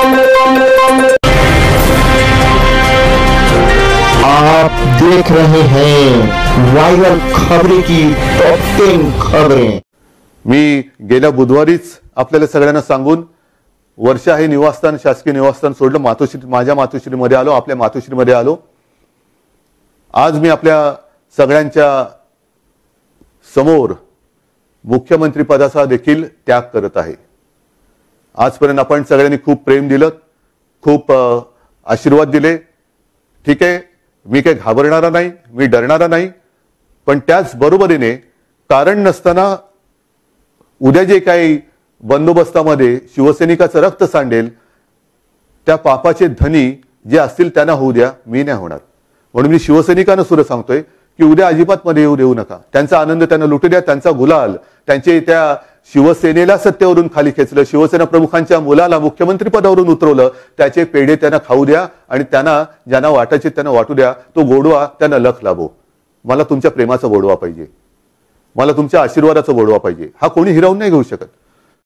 आप देख रहे हैं वायरल खबरें की टॉप 10 खबरें। मी गेल्या बुधवारीच आपल्याला सगळ्यांना सांगून वर्षा हे निवासस्थान शासकीय निवासस्थान सोडलं, मातोश्री माझ्या मातोश्रीमध्ये आलो, आपल्या मातोश्रीमध्ये आलो। आज मी आपल्या सगळ्यांच्या समोर मुख्यमंत्री पदाचा देखील त्याग करत आहे। आजपर्यंत आपण सगळ्यांनी खूप प्रेम दिलं, खूप आशीर्वाद दिले। ठीक आहे, मी काही घाबरणारा नाही, मी डरणारा नाही, पण त्याच बरोबरीने कारण नसताना उद्या जे काही बंदोबस्तामध्ये शिवसैनिकाचं रक्त सांडेल त्या पापाचे धनी जे असतील त्यांना होऊ द्या, मी नाही होणार। म्हणून मी शिवसैनिकांना सुद्धा सांगतोय की उद्या अजिबात मध्ये येऊ देऊ नका। त्यांचा आनंद त्यांना लुटू द्या, त्यांचा गुलाल, त्यांचे त्या शिवसेनेला सत्तेवरून खाली खेचलं, शिवसेना प्रमुखांच्या मुलाला मुख्यमंत्री पदावरून उतरवलं, त्याचे पेढे त्यांना खाऊ द्या आणि त्यांना ज्यांना वाटायचे त्यांना वाटू द्या। तो गोडवा त्यांना लख लाभो। मला तुमच्या प्रेमाचा गोडवा पाहिजे, मला तुमच्या आशीर्वादाचा गोडवा पाहिजे। हा कोणी हिरावून नाही घेऊ शकत।